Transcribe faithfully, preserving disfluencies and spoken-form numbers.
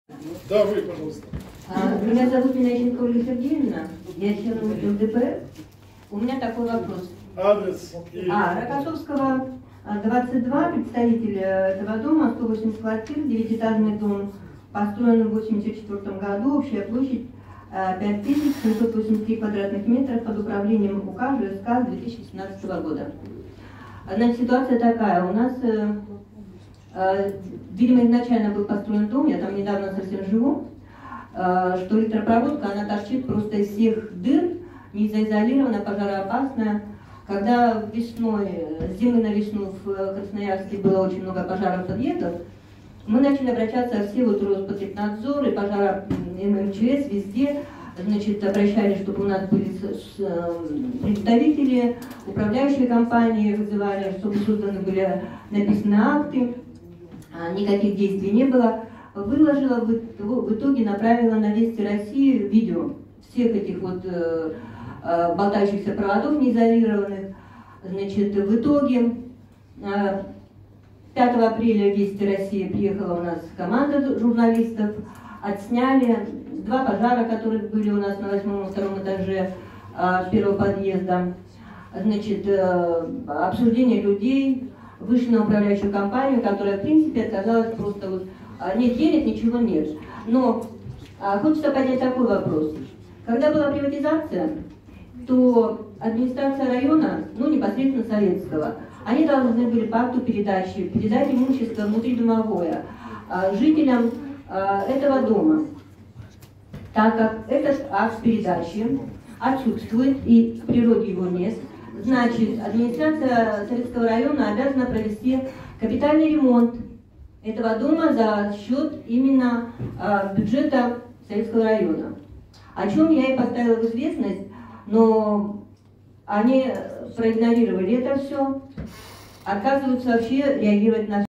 Да, вы, пожалуйста. Меня зовут Минайченко Ольга Сергеевна, я член ЛДПР. У меня такой вопрос. Адрес. И... А, Рокоссовского, двадцать два, представитель этого дома, сто восемьдесят квартир, девятиэтажный дом, построен в восемьдесят четвёртом году, общая площадь пять тысяч семьсот восемьдесят три квадратных метров под управлением УК ЖСК две тысячи семнадцатого года. Значит, ситуация такая, у нас, видимо, изначально был построен дом, я там недавно совсем живу, что электропроводка, она торчит просто из всех дыр, не заизолирована, пожароопасная. Когда весной, с зимы на весну в Красноярске было очень много пожаров подъездов, мы начали обращаться все, вот Роспотребнадзор и пожара МЧС, везде, значит, обращались, чтобы у нас были представители, управляющие компании вызывали, чтобы созданы были, написаны акты, никаких действий не было. Выложила, в итоге направила на Вести России видео всех этих вот э, э, болтающихся проводов неизолированных. Значит, в итоге э, пятого апреля в Вести России приехала у нас команда журналистов, отсняли два пожара, которые были у нас на восьмом и втором этаже э, первого подъезда. Значит, э, обсуждение людей, вышли на управляющую компанию, которая, в принципе, отказалась просто вот. Нет денег, ничего нет. Но а, хочется поднять такой вопрос. Когда была приватизация, то администрация района, ну непосредственно Советского, они должны были по акту передачи передать имущество внутридомовое а, жителям а, этого дома. Так как этот акт передачи отсутствует и в природе его нет, значит, администрация Советского района обязана провести капитальный ремонт этого дома за счет именно э, бюджета Советского района. О чем я и поставила в известность, но они проигнорировали это все, отказываются вообще реагировать на